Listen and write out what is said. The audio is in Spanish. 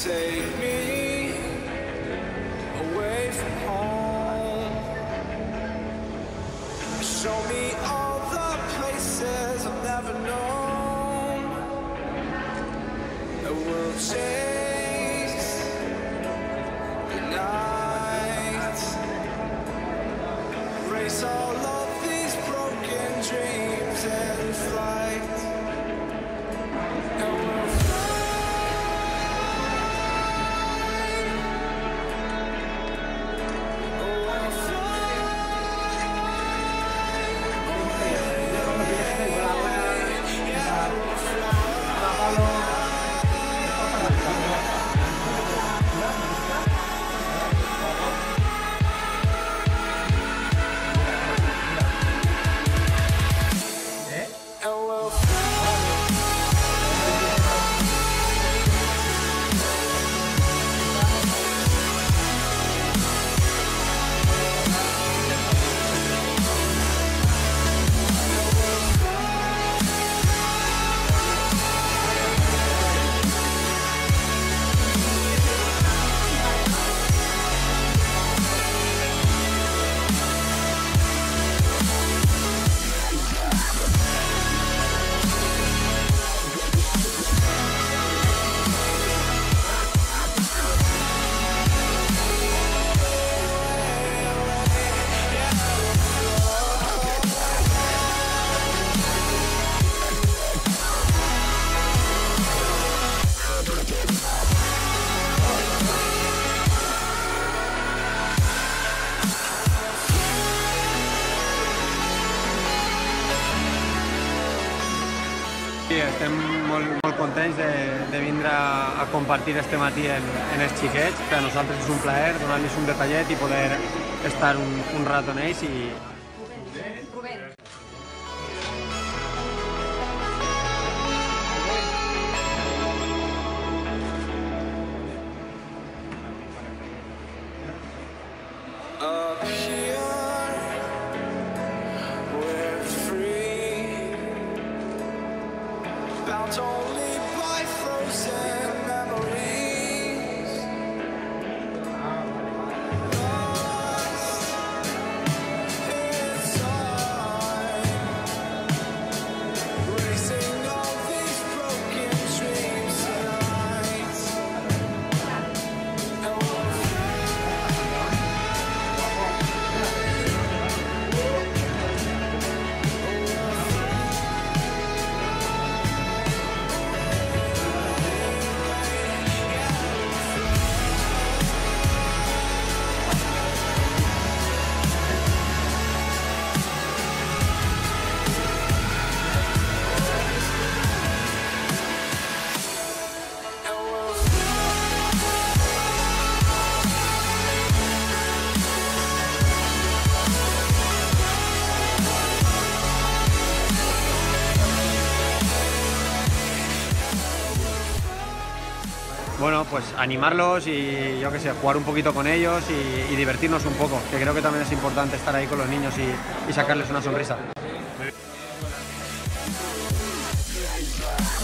Take me away from home. Show me all the places I've never known. And we'll chase the night, race all of these broken dreams in flight. And we'll Sí, estem molt contents de vindre a compartir este matí en els xiquets. Per a nosaltres és un plaer donar-los un detallet i poder estar un rato amb ells. Rubén. up here, we're free, bound only by frozen memories, lost in time, racing all these broken dreams tonight. And we'll Bueno, pues animarlos y yo qué sé, jugar un poquito con ellos y divertirnos un poco, que creo que también es importante estar ahí con los niños y sacarles una sonrisa.